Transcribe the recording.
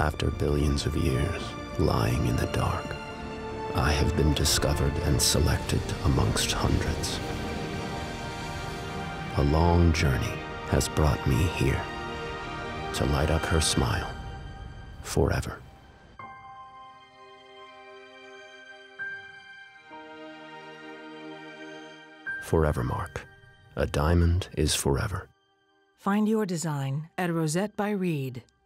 After billions of years lying in the dark, I have been discovered and selected amongst hundreds. A long journey has brought me here to light up her smile forever. ForeverMark. A diamond is forever. Find your design at Roset by Reed.